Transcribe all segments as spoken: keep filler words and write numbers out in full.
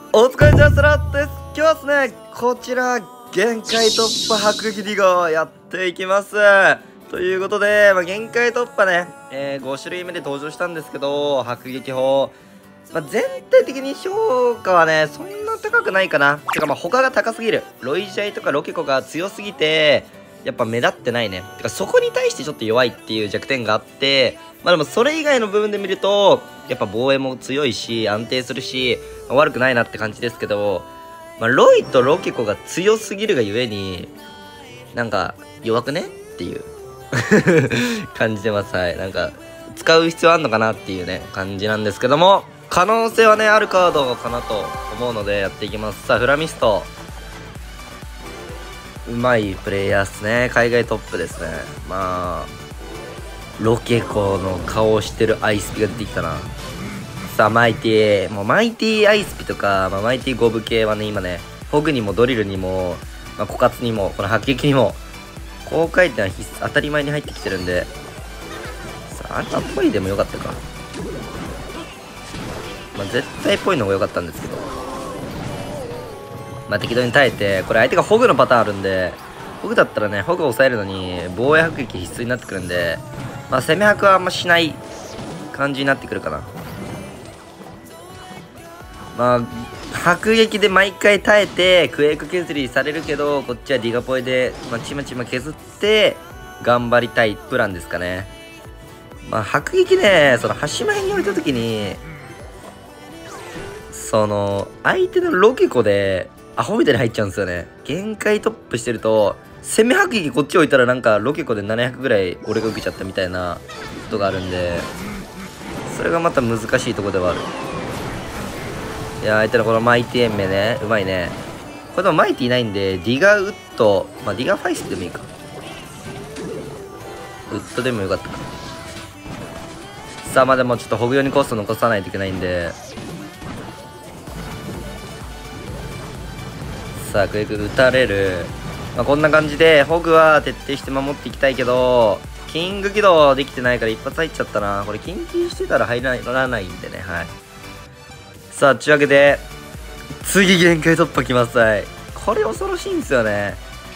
お疲れ様です。今日はですね、こちら、限界突破迫撃リゴをやっていきます。ということで、まあ、限界突破ね、えー、ご種類目で登場したんですけど、迫撃砲。まあ、全体的に評価はね、そんな高くないかな。てかまあ他が高すぎる。ロイジャイとかロケコが強すぎて、やっぱ目立ってないね。てかそこに対してちょっと弱いっていう弱点があって、まあでもそれ以外の部分で見ると、やっぱ防衛も強いし、安定するし、まあ、悪くないなって感じですけど、まあロイとロケコが強すぎるがゆえに、なんか弱くねっていう感じてます。はい。なんか、使う必要あんのかなっていうね、感じなんですけども、可能性はね、あるカードかなと思うのでやっていきます。さあ、フラミスト。うまいプレイヤーっすね。海外トップですね。まあ、ロケコの顔をしてるアイスピが出てきたな。さあ、マイティ。もうマイティアイスピとか、まあ、マイティゴブ系はね、今ね、ホグにもドリルにも、まあ、枯渇にも、この迫撃にも、高回転は必須当たり前に入ってきてるんで、さあ、あんなポイでもよかったか。まあ、絶対ポイの方が良かったんですけど、まあ、適当に耐えて、これ相手がホグのパターンあるんで、ホグだったらね、ホグを抑えるのに防衛迫撃必須になってくるんで、まあ、攻め迫はあんましない感じになってくるかな。まあ、迫撃で毎回耐えてクエイク削りされるけど、こっちはディガポイで、まあ、ちまちま削って頑張りたいプランですかね。まあ、迫撃ね、その端前に置いた時に、その相手のロケコでアホみたいに入っちゃうんですよね。限界トップしてると攻め迫撃こっち置いたらなんかロケコでななひゃくぐらい俺が受けちゃったみたいなことがあるんで、それがまた難しいところではある。いや、相手のこのマイティエンメね、うまいね。これでもマイティいないんでディガウッド、まあディガファイスでもいいか、ウッドでもよかったか。さあ、まあでもちょっとホグ用にコスト残さないといけないんで、さあクエイク打たれる。まあ、こんな感じでホグは徹底して守っていきたいけど、キング起動できてないから一発入っちゃったな。これキンキしてたら入らないんでね。はい。さあというわけで次限界突破きます。はい。これ恐ろしいんですよね。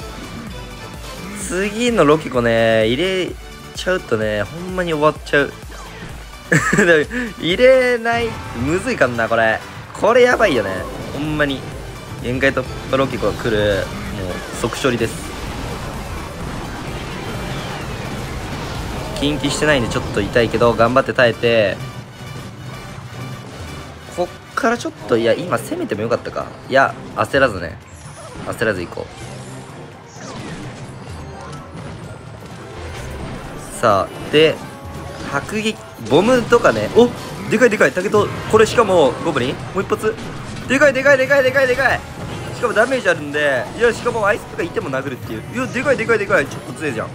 次のロケコね入れちゃうとね、ほんまに終わっちゃう入れないむずいかんな。これこれやばいよね、ほんまに。限界突破ロケコが来る、もう即処理です。近畿してないんでちょっと痛いけど頑張って耐えて、こっからちょっと、いや今攻めてもよかったか。いや焦らずね、焦らずいこう。さあで迫撃ボムとかね、おでかいでかい竹と、これしかもゴブリンもう一発でかいでかいでかいでかいでかい、しかもダメージあるんで、いやしかもアイスピがいても殴るっていう、いやでかいでかいでかい、ちょっと強いじゃん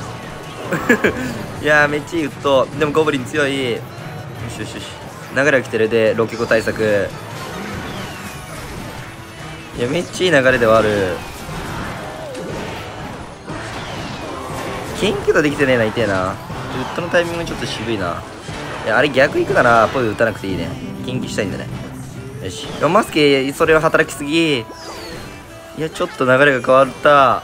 いやーめっちゃいいウッド。でもゴブリン強い。よしよしよし、流れが来てる。でロケコ対策、いやめっちゃいい流れではある。研究ができてねえな、痛えな。ウッドのタイミングちょっと渋いな。いやあれ逆いくならポイ打たなくていいね。近畿したいんだね。よし、マスケそれを働きすぎ。いやちょっと流れが変わった。ま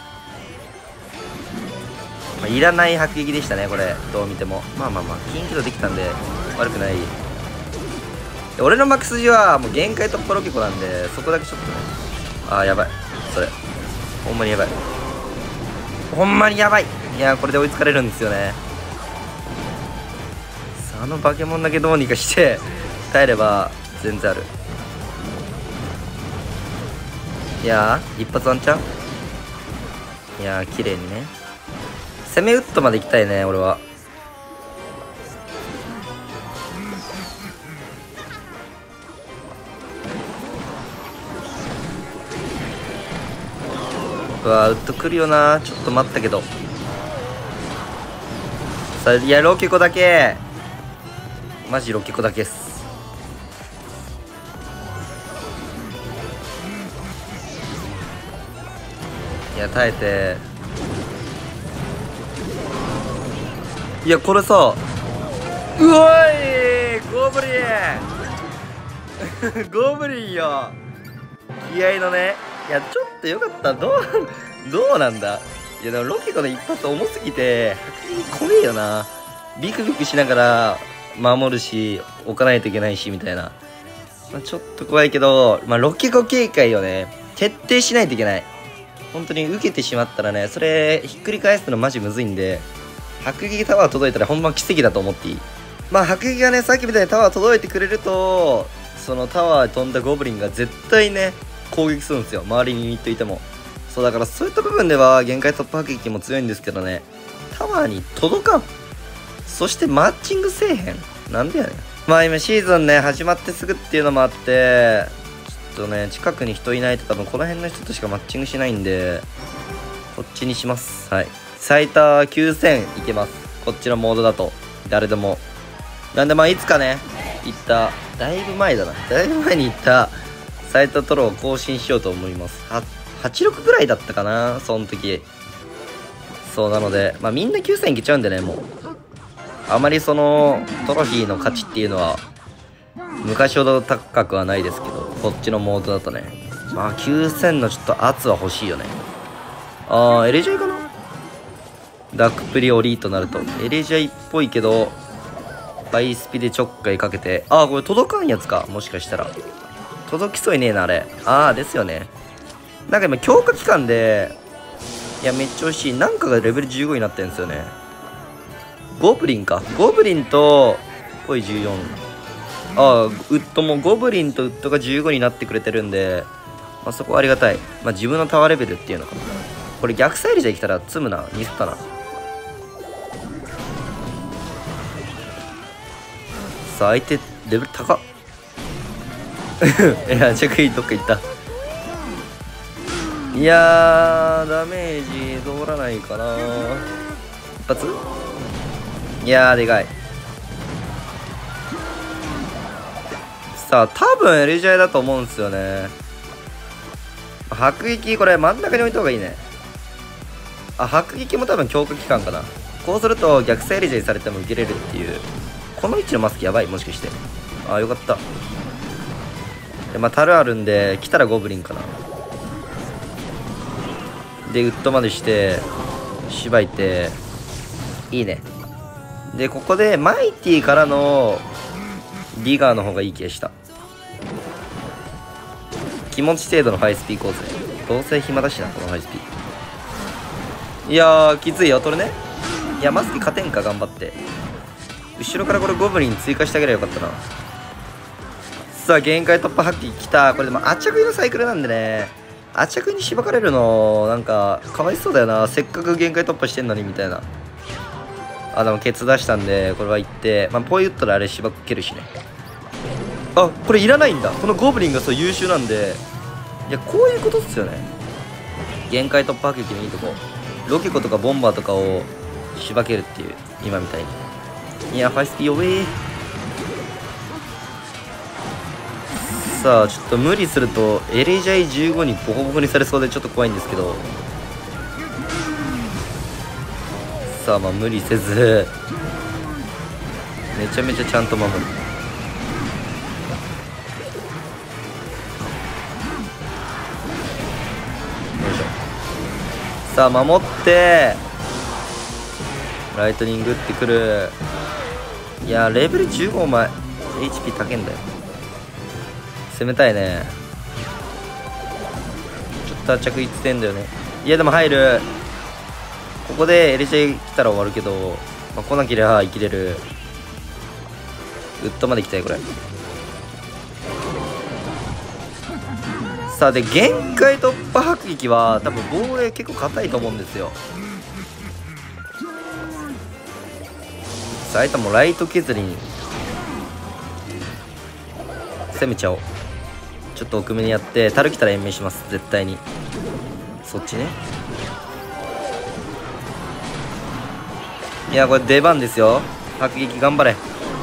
あ、いらない迫撃でしたねこれ、どう見ても。まあまあまあ近畿度できたんで悪くない。俺のマックス G はもう限界突破ロケコなんで、そこだけちょっとね、あーやばい、それほんまにやばい、ほんまにやばい。いやこれで追いつかれるんですよね。さあ、あの化け物だけどうにかして耐えれば全然ある。いやー一発ワンチャン。いやー綺麗にね、攻めウッドまで行きたいね俺は。うわーウッド来るよな。ちょっと待ったけどさあ、いやロケコだけ、マジロケコだけっす。いや耐えて、いやこれさ、うおいゴブリンゴブリンよ。気合のね。いや、ちょっとよかった。どう、どうなんだ。いや、でもロキコの一発重すぎて、白衣怖えよな。ビクビクしながら守るし、置かないといけないし、みたいな。まあ、ちょっと怖いけど、まあ、ロキコ警戒をね、徹底しないといけない。本当に受けてしまったらね、それ、ひっくり返すのマジむずいんで、白撃タワー届いたらほんま奇跡だと思っていい。まあ、白撃がね、さっきみたいにタワー届いてくれると、そのタワー飛んだゴブリンが絶対ね、攻撃するんですよ。周りにユニットいても。そう、だからそういった部分では、限界突破白撃も強いんですけどね、タワーに届かん。そしてマッチングせえへん。なんでやねん。まあ今シーズンね、始まってすぐっていうのもあって、ちょっとね、近くに人いないと多分この辺の人としかマッチングしないんで、こっちにします。はい。最多きゅうせんいけます。こっちのモードだと。誰でも。なんでまあいつかね、行った、だいぶ前だな。だいぶ前に行った最多トロを更新しようと思います。は、はちじゅうろくぐらいだったかな、その時。そうなので、まあみんなきゅうせんいけちゃうんでね、もう。あまりそのトロフィーの価値っていうのは昔ほど高くはないですけど、こっちのモードだとね、まあきゅうせんのちょっと圧は欲しいよね。あー、エレジャイかな。ダークプリオリーとなるとエレジャイっぽいけど、バイスピでちょっかいかけて、あー、これ届かんやつか、もしかしたら届きそうにねえな、あれ。あーですよね。なんか今強化期間で、いやめっちゃ美味しい、なんかがレベルじゅうごになってるんですよね。ゴブリンか。ゴブリンと、ぽいじゅうよん。ああ、ウッドも、ゴブリンとウッドがじゅうごになってくれてるんで、まあそこはありがたい。まあ自分のタワーレベルっていうのかな。これ逆サイリじゃ来たら積むな。ミスったな。さあ、相手、レベル高っ。いや、着衣どっか行った。いやー、ダメージ通らないかな。一発いやー、でかい。さあ、多分エレジャイだと思うんですよね。迫撃、これ真ん中に置いた方がいいね。あ、迫撃も多分強化期間かな。こうすると逆サイエレジャイされても受けれるっていう。この位置のマスクやばい、もしかして。あ、よかった。で、まあ、タルあるんで、来たらゴブリンかな。で、ウッドまでして、しばいて、いいね。で、ここでマイティからのリガーの方がいい気がした。気持ち程度のハイスピーコースね。どうせ暇だしな、このハイスピー。いやー、きついよ、取るね。いや、マスク勝てんか、頑張って。後ろからこれゴブリン追加してあげればよかったな。さあ、限界突破発揮きた。これでも、圧着のサイクルなんでね。圧着にしばかれるの、なんか、かわいそうだよな。せっかく限界突破してんのに、みたいな。あ、でもケツ出したんで、これは行って、まあ、ポイ打ったらあれしばけるしね。あ、これいらないんだ。このゴブリンがそう優秀なんで。いや、こういうことっすよね。限界突破撃のいいとこ。ロキコとかボンバーとかをしばけるっていう、今みたいに。いや、ファイスピー弱え。さあ、ちょっと無理すると、エレジャイじゅうごにボコボコにされそうでちょっと怖いんですけど。さあ、まあ無理せずめちゃめちゃちゃんと守る。よいしょ。さあ守って、ライトニングってくる。いやレベルじゅうご、お前 エイチピー 高いんだよ。攻めたいね。ちょっと圧着いってんだよね。いやでも入る。ここでエレジャイ来たら終わるけど、まあ、来なければ生きれる。ウッドまで行きたいこれ。さあで、限界突破迫撃は多分防衛結構硬いと思うんですよ。さあ、あいたもライト削りに攻めちゃおう。ちょっと奥目にやって、タル来たら延命します、絶対に。そっちね。いや、これ出番ですよ。迫撃頑張れ。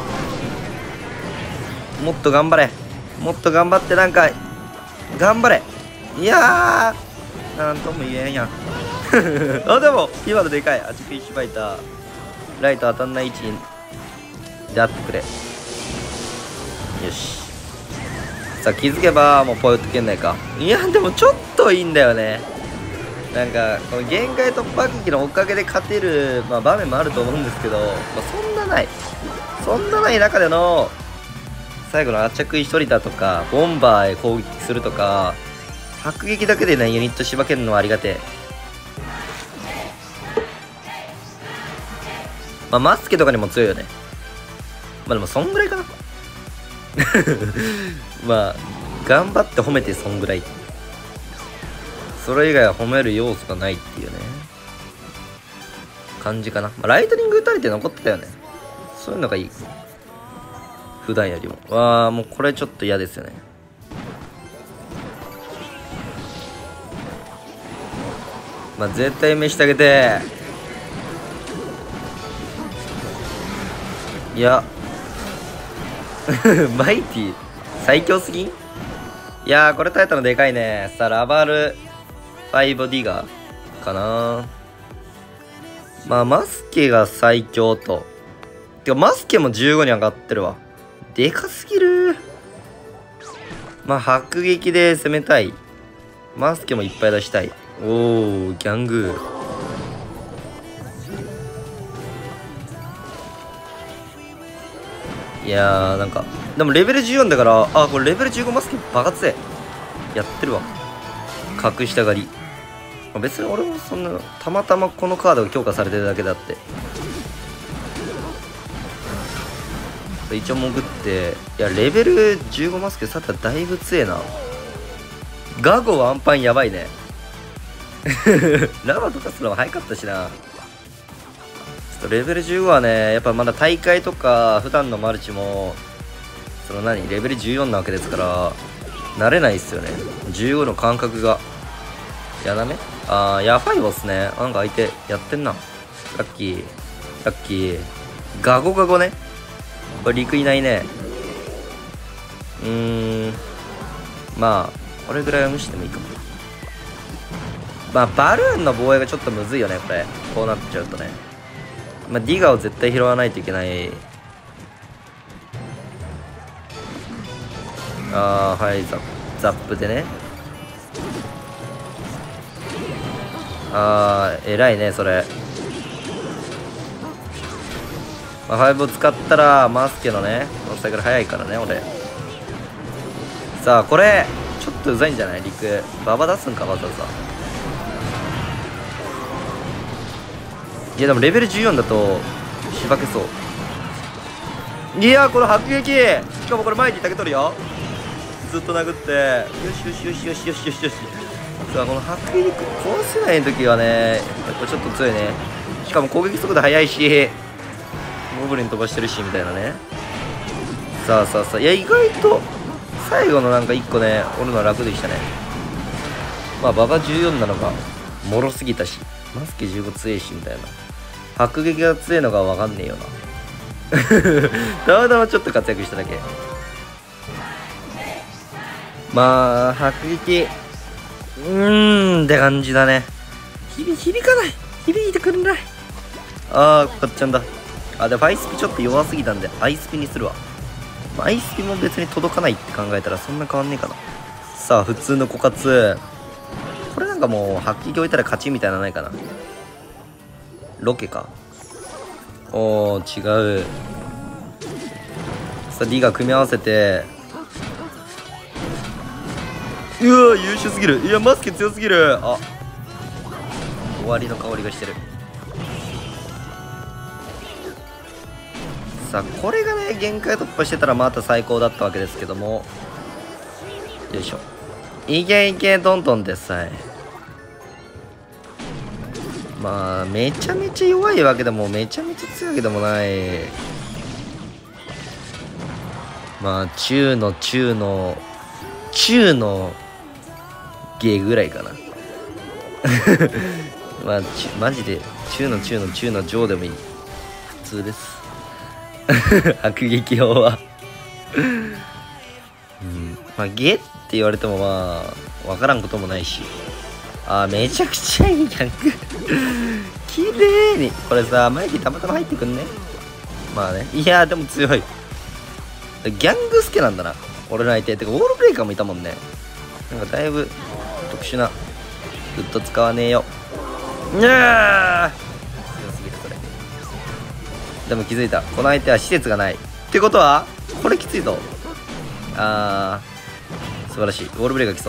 もっと頑張れ。もっと頑張って、なんか頑張れ。いやー、なんとも言えんやん。あ、でも今のでかい。あちくいしばいた。ライト当たんない位置であってくれ。よし。 さあ気づけばもうポイント圏内か。いやでもちょっといいんだよね。なんかこの限界突破撃のおかげで勝てる、まあ、場面もあると思うんですけど、まあ、そんなないそんなない中での最後の圧着一人だとかボンバーへ攻撃するとか迫撃だけでねユニットしばけるのはありがてえ。まあマスケとかにも強いよね。まあでもそんぐらいかなまあ頑張って褒めてそんぐらい。それ以外は褒める要素がないっていうね感じかな。まあ、ライトニング打たれて残ってたよね。そういうのがいい、普段よりも。わあもうこれちょっと嫌ですよね。まあ絶対飯してあげて。いやマイティ最強すぎん。いやーこれ耐えたのでかいね。さあラバルファイブディガーかな。まあマスケが最強と。てかマスケもじゅうごに上がってるわ。でかすぎる。まあ迫撃で攻めたい。マスケもいっぱい出したい。おーギャングー。いやーなんかでもレベルじゅうよんだから、あこれレベルじゅうごマスケバカ強い。やってるわ隠したがり。別に俺もそんなたまたまこのカードが強化されてるだけだって。一応潜って、いやレベルじゅうごマスケさったらだいぶ強えな。ガゴワンパンやばいねラバとかするのも早かったしな。ちょっとレベルじゅうごはねやっぱまだ大会とか普段のマルチもその何レベルじゅうよんなわけですから慣れないっすよね。じゅうごの感覚が。やだめあーヤファイボっすね。なんか相手やってんな。ラッキーラッキー。ガゴガゴね。これ陸いないね。うーんまあこれぐらいは無視してもいいかも。まあバルーンの防衛がちょっとむずいよねこれ。こうなっちゃうとね。まあディガーを絶対拾わないといけない。ああはいザップザップでね。あー偉いねそれ。まあ、ファイブを使ったらマスケのねこのサイクル早いからね俺。さあこれちょっとうざいんじゃない。陸ババ出すんかわざわざ。いやでもレベルじゅうよんだとしばけそう。いやこの迫撃しかもこれ前にだけ取るよ。ずっと殴ってよしよしよしよしよしよしよし。さあこの迫撃壊せない時はねやっぱちょっと強いね。しかも攻撃速度速いしゴブリン飛ばしてるしみたいなね。さあさあさあいや意外と最後のなんかいっこね折るのは楽でしたね。まあ馬場じゅうよんなのがもろすぎたしマスケじゅうご強いしみたいな。迫撃が強いのが分かんねえよなたまたまちょっと活躍しただけ。まあ迫撃うーんって感じだね。響響かない響いてくんない。ああこっちゃんだ。あでもアイスピちょっと弱すぎたんでアイスピにするわ。アイスピも別に届かないって考えたらそんな変わんねえかな。さあ普通の枯渇これなんかもう発揮置いたら勝ちみたいなのないかな。ロケか。おー違う。さあ D が組み合わせてうわ優秀すぎる。いやマスケ強すぎる。あ終わりの香りがしてる。さあこれがね限界突破してたらまた最高だったわけですけども。よいしょいけいけどんどんでさえまあめちゃめちゃ弱いわけでもめちゃめちゃ強いわけでもない。まあ中の中の中のゲーぐらいかなまあマジで中の中の中の上でもいい普通です迫撃砲はうんまあゲって言われてもまあ分からんこともないし。あーめちゃくちゃいいギャング綺麗にこれさマイキーたまたま入ってくんね。まあねいやーでも強いギャングスケなんだな。 折れない手ってかウォールブレイカーもいたもんね。なんかだいぶ特殊なグッド使わねえよ。にゃー強すぎるそれ。でも気づいた、この相手は施設がないってことはこれきついぞ。あー素晴らしい。ウォールブレイカー来そう。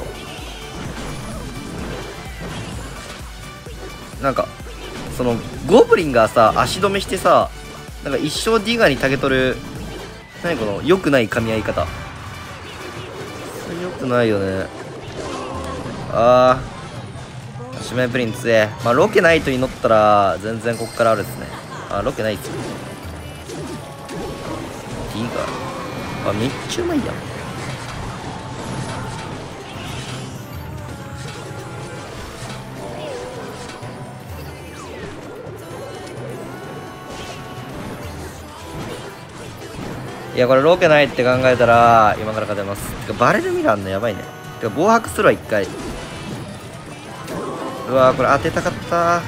なんかそのゴブリンがさ足止めしてさ、なんか一生ディガーにタゲ取る、何この良くない噛み合い方、それ良くないよね。ああシメプリン強え。まあロケナイトに乗ったら全然こっからあるですね。あロケないっすよ。ディガーあめっちゃうまいやん。いやこれロケないって考えたら今から勝てます。てかバレルミラーのやばいね。てか防白するわ一回。うわーこれ当てたかったー。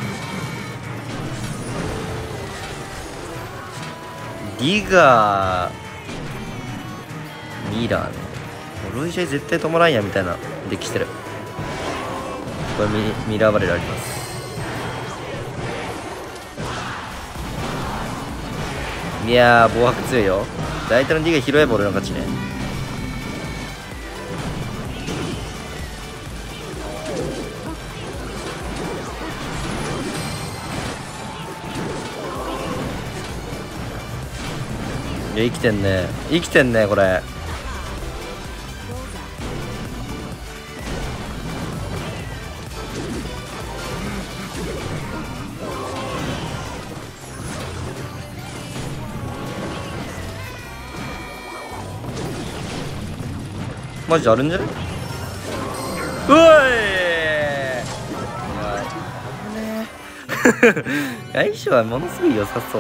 ディガーミラーね。ロイジャイ絶対止まらんやみたいなデッキしてる。これ ミ, ミラーバレルあります。いやー防白強いよ。大体の D が拾えば俺の勝ちね。いや生きてんね生きてんねこれ。マジあるんじゃね。うおい相性はものすごい良さそう。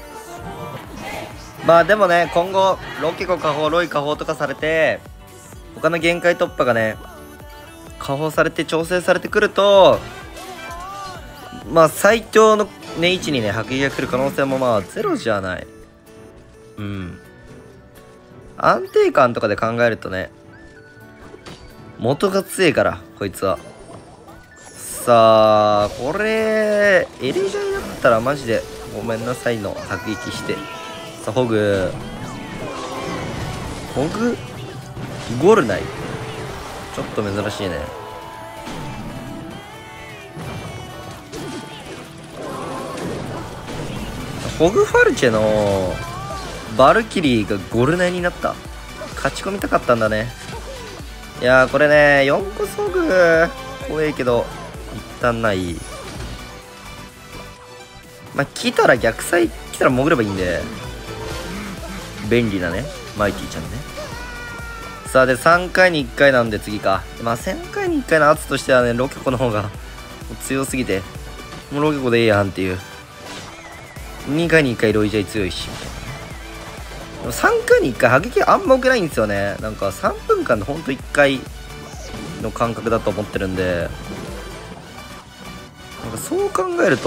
まあでもね今後ロケコ下方ロイ下方とかされて他の限界突破がね下方されて調整されてくると、まあ最強のね位置にね迫撃が来る可能性もまあゼロじゃない。うん安定感とかで考えるとね元が強いからこいつは。さあこれエレジャーになったらマジでごめんなさいの迫撃して。さあホグホグゴルナイちょっと珍しいね。ホグファルチェのバルキリーがゴルナイになった。勝ち込みたかったんだね。いやーこれねよんこソグ怖いけど一旦ない。まあ来たら逆サイ来たら潜ればいいんで便利なねマイティちゃんね。さあでさんかいにいっかいなんで次か。まあせんかいにいっかいの圧としてはねロケコの方が強すぎてもうロケコでいいやんっていう。にかいにいっかいロイジャイ強いしみたいな。でもさんかいにいっかい迫撃あんま受けないんですよね。なんかさんぷんかんでほんといっかいの感覚だと思ってるんで、なんかそう考えると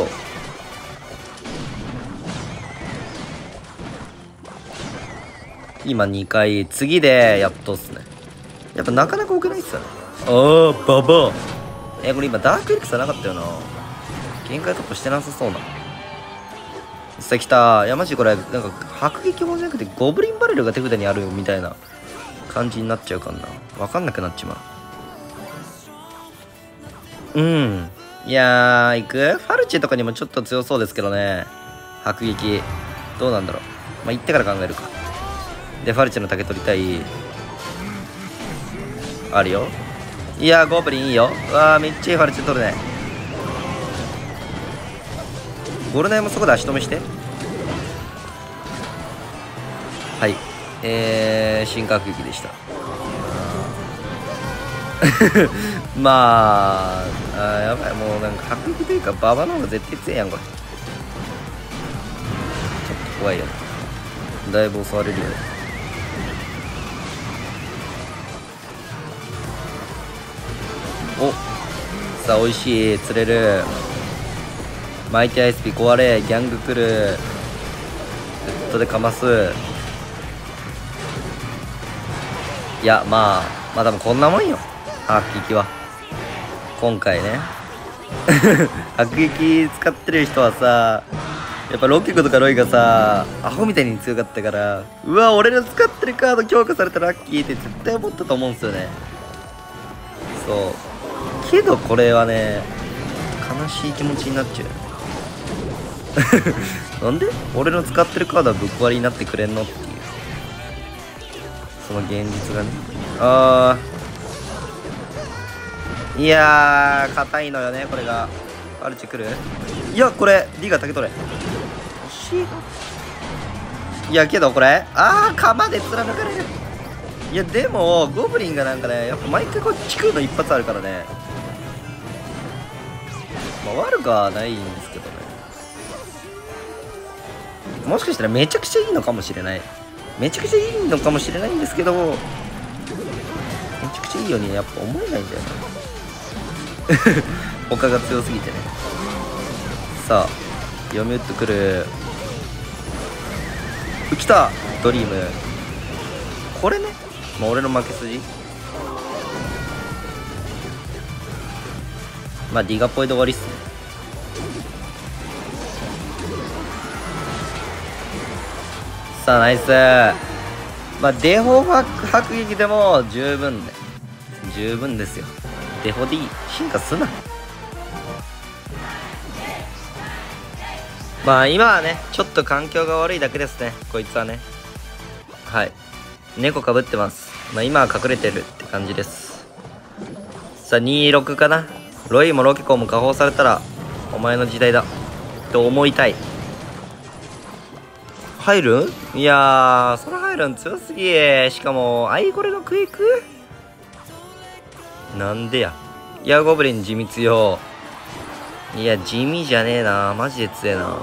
今にかい次でやっとっすね。やっぱなかなか受けないっすよね。あーババアえこれ今ダークエリクサなかったよな。限界突破してなさそうな。さあ来た。いやマジこれなんか迫撃砲じゃなくてゴブリンバレルが手札にあるみたいな感じになっちゃうかな。分かんなくなっちまう。うんいやー行くファルチェとかにもちょっと強そうですけどね。迫撃どうなんだろう。まあ行ってから考えるか。でファルチェの竹取りたいあるよ。いやーゴブリンいいよ。うわーめっちゃいいファルチェ取るね。ゴルナイもそこで足止めして。はいえー、進化迫撃でしたまああーやばいもうなんか迫撃というかババの方が絶対強いやんこれ。ちょっと怖いよね。だいぶ襲われるよね。おさあ美味しい釣れる。マイティアイスピ壊れギャング来る。ウッドでかます。 いやまあまあ多分こんなもんよ迫撃は。今回ね迫撃使ってる人はさ、やっぱロケコとかロイがさアホみたいに強かったから、うわ俺の使ってるカード強化されたらラッキーって絶対思ったと思うんですよね。そうけどこれはね悲しい気持ちになっちゃうなんで俺の使ってるカードはぶっ壊りになってくれんのっていう、その現実がね。あーいやー硬いのよねこれが。アルチ来る。いやこれ D が竹取れ惜しい。いやけどこれあー鎌で貫かれる。いやでもゴブリンがなんかねやっぱ毎回こっち来るの一発あるからね、まあ悪くはないんですけどね。もしかしたらめちゃくちゃいいのかもしれない、めちゃくちゃいいのかもしれないんですけど、めちゃくちゃいいようにやっぱ思えないんだよな他が強すぎてね。さあ読み打ってくる。来たドリーム。これねまあ俺の負け筋。まあディガポイで終わりっすね。さあナイス。まあデフォ迫撃でも十分ね十分ですよ。デフォ D 進化すな。まあ今はねちょっと環境が悪いだけですねこいつはね。はい猫かぶってます。まあ今は隠れてるって感じです。さあにじゅうろくかな。ロイもロケコンも加工されたらお前の時代だと思いたい。入るんいやーそれ入るん強すぎ。しかもアイゴレのクイックなんでや。いやゴブリン地味強。いや地味じゃねえなマジで強えな。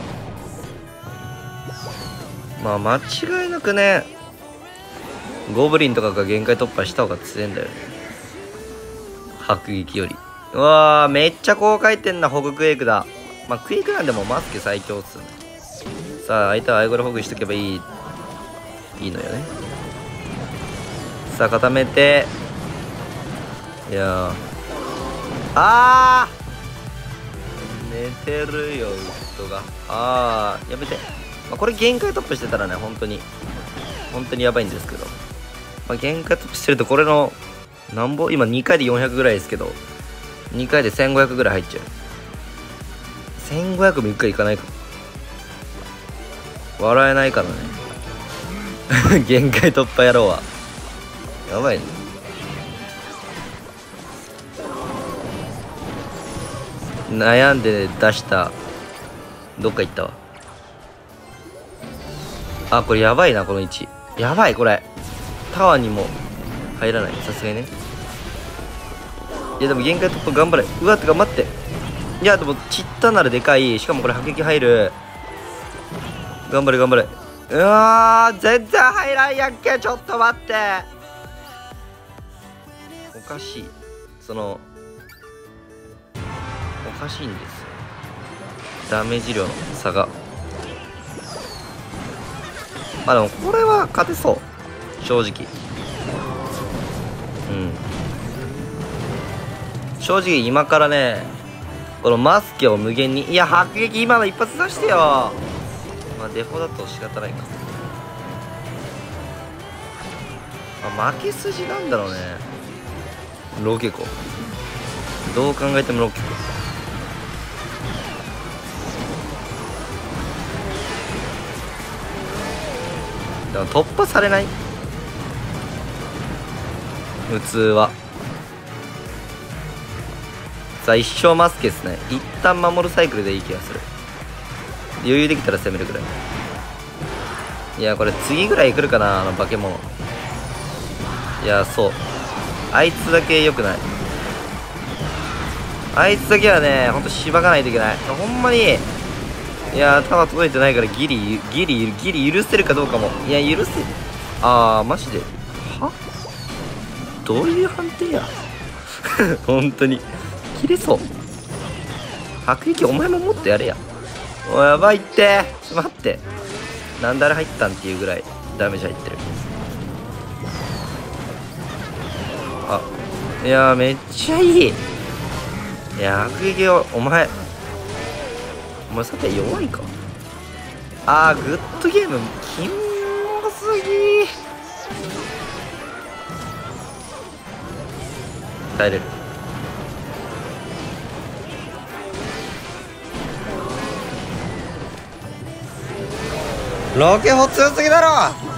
まあ間違いなくねゴブリンとかが限界突破した方が強えんだよね迫撃より。うわーめっちゃ高回転なホグクエイクだ。まあクエイクなんでもマスケ最強っすね。さあ相手はアイゴレホグしとけばいいいいのよね。さあ固めて。いやーあー寝てるよウッドが。あーやめて、まあ、これ限界突破してたらね本当に本当にやばいんですけど、まあ、限界突破してるとこれのなんぼ今にかいでよんひゃくぐらいですけどにかいでせんごひゃくぐらい入っちゃう。せんごひゃくもいっかいいかないか笑えないからね限界突破野郎はやばいね。悩んで出したどっか行ったわ。あこれやばいなこの位置やばい。これタワーにも入らないさすがにね。いやでも限界突破頑張れ。うわってか待って。いやでもちったならでかい。しかもこれ迫撃入る。頑張れ頑張れ。うわー全然入らんやんけ。ちょっと待っておかしい。そのおかしいんですよダメージ量の差が。まあでもこれは勝てそう正直。うん正直今からねこのマスケを無限に。いや迫撃今の一発出してよ。まあデフォだと仕方ないか。まあ、負け筋なんだろうねロケコ。どう考えてもロケコ。でも突破されない普通は。さあ一生マスケですね。一旦守るサイクルでいい気がする。余裕できたら攻めるぐらい。いやこれ次ぐらい来るかなあの化け物。いやそうあいつだけ良くない。あいつだけはねほんとしばかないといけない。ほんまに。いやー弾届いてないからギリギリギリ許せるかどうかも。いや許せ。あーマジではどういう判定や本当に切れそう。迫撃お前ももっとやれや。おやばいってちょっと待って。なんであれ入ったんっていうぐらいダメージ入ってる。 あ、いやーめっちゃいい。いや悪撃をお前お前さて弱いか。あーグッドゲームキモすぎ。耐えれる。ロケホ強すぎだろ。